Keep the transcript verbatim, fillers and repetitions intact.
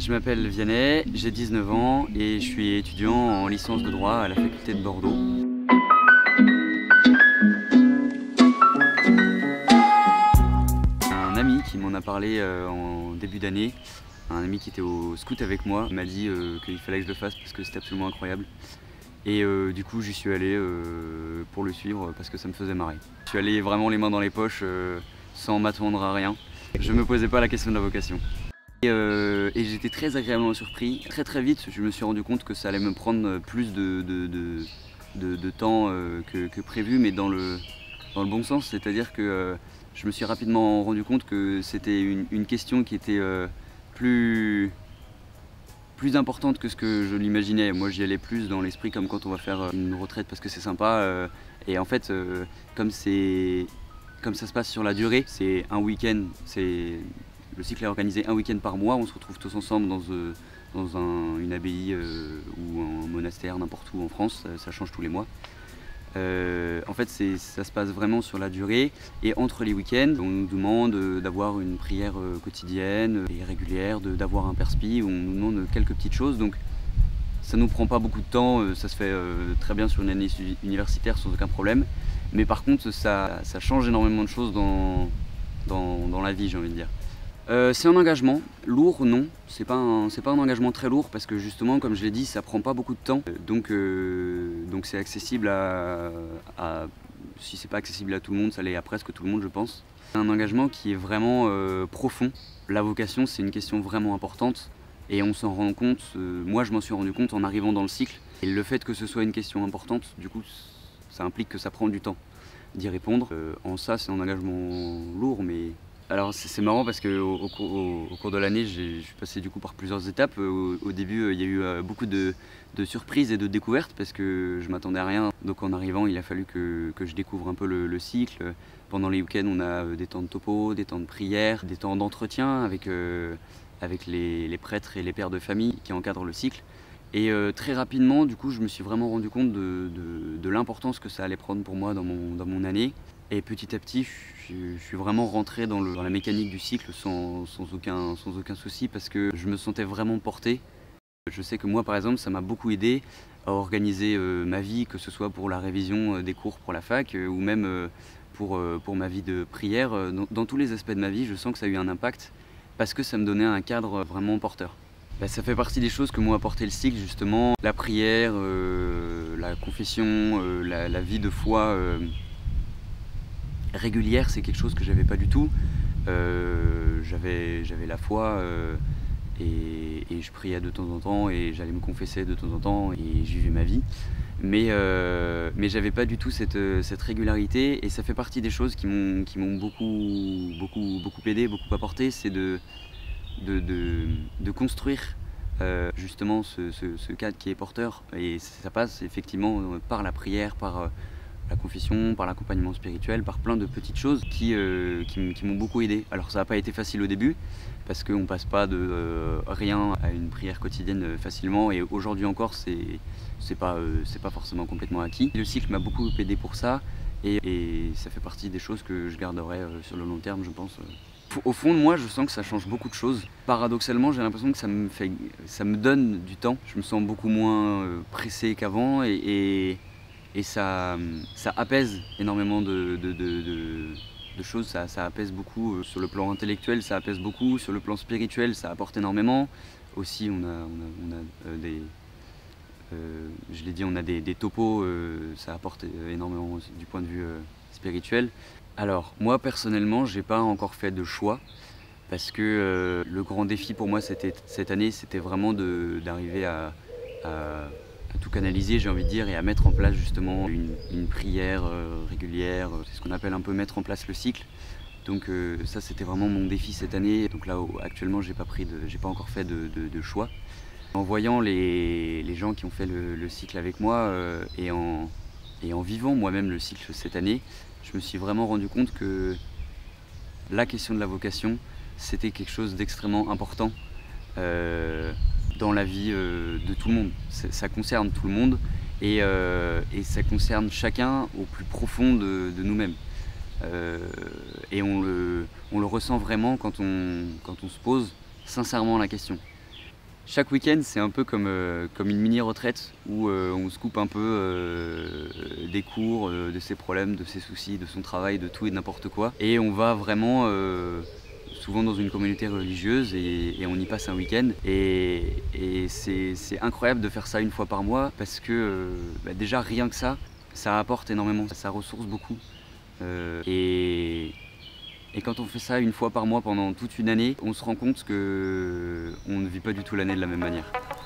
Je m'appelle Vianney, j'ai dix-neuf ans et je suis étudiant en licence de droit à la faculté de Bordeaux. Un ami qui m'en a parlé en début d'année, un ami qui était au scout avec moi, m'a dit euh, qu'il fallait que je le fasse parce que c'était absolument incroyable. Et euh, du coup j'y suis allé euh, pour le suivre parce que ça me faisait marrer. Je suis allé vraiment les mains dans les poches euh, sans m'attendre à rien. Je me posais pas la question de la vocation. Et, euh, et j'étais très agréablement surpris. Très très vite, je me suis rendu compte que ça allait me prendre plus de, de, de, de, de temps euh, que, que prévu, mais dans le, dans le bon sens. C'est-à-dire que euh, je me suis rapidement rendu compte que c'était une, une question qui était euh, plus, plus importante que ce que je l'imaginais. Moi j'y allais plus dans l'esprit comme quand on va faire une retraite parce que c'est sympa. Euh, et en fait, euh, comme, comme ça se passe sur la durée, c'est un week-end, c'est... Le cycle est organisé un week-end par mois, on se retrouve tous ensemble dans, euh, dans un, une abbaye euh, ou un monastère, n'importe où en France, ça, ça change tous les mois. Euh, en fait, ça se passe vraiment sur la durée et entre les week-ends, on nous demande d'avoir une prière quotidienne et régulière, d'avoir un perspi, on nous demande quelques petites choses. Donc ça ne nous prend pas beaucoup de temps, ça se fait euh, très bien sur une année universitaire sans aucun problème. Mais par contre, ça, ça change énormément de choses dans, dans, dans la vie, j'ai envie de dire. Euh, c'est un engagement, lourd non, c'est pas, un, pas un engagement très lourd parce que justement comme je l'ai dit ça prend pas beaucoup de temps donc euh, donc c'est accessible à, à si c'est pas accessible à tout le monde, ça l'est à presque tout le monde je pense. C'est un engagement qui est vraiment euh, profond, la vocation c'est une question vraiment importante et on s'en rend compte, euh, moi je m'en suis rendu compte en arrivant dans le cycle et le fait que ce soit une question importante du coup ça implique que ça prend du temps d'y répondre. Euh, en ça c'est un engagement lourd mais alors c'est marrant parce qu'au au, au, au cours de l'année, je suis passé du coup par plusieurs étapes. Au, au début, il y a eu beaucoup de, de surprises et de découvertes parce que je m'attendais à rien. Donc en arrivant, il a fallu que, que je découvre un peu le, le cycle. Pendant les week-ends, on a des temps de topo, des temps de prière, des temps d'entretien avec, euh, avec les, les prêtres et les pères de famille qui encadrent le cycle. Et euh, très rapidement, du coup, je me suis vraiment rendu compte de, de, de l'importance que ça allait prendre pour moi dans mon, dans mon année. Et petit à petit, je, je suis vraiment rentré dans, le, dans la mécanique du cycle sans, sans, aucun, sans aucun souci parce que je me sentais vraiment porté. Je sais que moi, par exemple, ça m'a beaucoup aidé à organiser euh, ma vie, que ce soit pour la révision des cours pour la fac euh, ou même euh, pour, euh, pour ma vie de prière. Dans, dans tous les aspects de ma vie, je sens que ça a eu un impact parce que ça me donnait un cadre vraiment porteur. Bah, ça fait partie des choses que m'ont apporté le cycle, justement. La prière, euh, la confession, euh, la, la vie de foi euh, régulière, c'est quelque chose que j'avais pas du tout. Euh, j'avais la foi euh, et, et je priais de temps en temps et j'allais me confesser de temps en temps et je vivais ma vie. Mais, euh, mais j'avais pas du tout cette, cette régularité et ça fait partie des choses qui m'ont qui m'ont beaucoup, beaucoup, beaucoup aidé, beaucoup apporté, c'est de De, de, de construire euh, justement ce, ce, ce cadre qui est porteur et ça passe effectivement par la prière, par euh, la confession, par l'accompagnement spirituel, par plein de petites choses qui, euh, qui, qui m'ont beaucoup aidé. Alors ça n'a pas été facile au début parce qu'on passe pas de euh, rien à une prière quotidienne facilement et aujourd'hui encore c'est c'est pas, euh, c'est pas forcément complètement acquis. Le cycle m'a beaucoup aidé pour ça et, et ça fait partie des choses que je garderai euh, sur le long terme je pense. Au fond de moi, je sens que ça change beaucoup de choses. Paradoxalement, j'ai l'impression que ça me, fait, ça me donne du temps. Je me sens beaucoup moins pressé qu'avant et, et, et ça, ça apaise énormément de, de, de, de, de choses. Ça, ça apaise beaucoup sur le plan intellectuel, ça apaise beaucoup. Sur le plan spirituel, ça apporte énormément. Aussi, on a, on a, on a euh, des... Euh, je l'ai dit, on a des, des topos, euh, ça apporte énormément aussi, du point de vue euh, spirituel. Alors, moi personnellement, j'ai pas encore fait de choix parce que euh, le grand défi pour moi cette année, c'était vraiment d'arriver à, à, à tout canaliser, j'ai envie de dire, et à mettre en place justement une, une prière euh, régulière. C'est ce qu'on appelle un peu mettre en place le cycle. Donc euh, ça, c'était vraiment mon défi cette année. Donc là, actuellement, j'ai pas pris de, j'ai pas encore fait de, de, de choix. En voyant les, les gens qui ont fait le, le cycle avec moi euh, et, en, et en vivant moi-même le cycle cette année, je me suis vraiment rendu compte que la question de la vocation, c'était quelque chose d'extrêmement important euh, dans la vie euh, de tout le monde. Ça concerne tout le monde et, euh, et ça concerne chacun au plus profond de, de nous-mêmes. Euh, et on le, on le ressent vraiment quand on, quand on se pose sincèrement la question. Chaque week-end, c'est un peu comme, euh, comme une mini-retraite où euh, on se coupe un peu euh, des cours, euh, de ses problèmes, de ses soucis, de son travail, de tout et de n'importe quoi. Et on va vraiment, euh, souvent dans une communauté religieuse, et, et on y passe un week-end. Et, et c'est incroyable de faire ça une fois par mois parce que euh, bah déjà rien que ça, ça apporte énormément, ça ressource beaucoup. Euh, et, Et quand on fait ça une fois par mois pendant toute une année, on se rend compte qu'on ne vit pas du tout l'année de la même manière.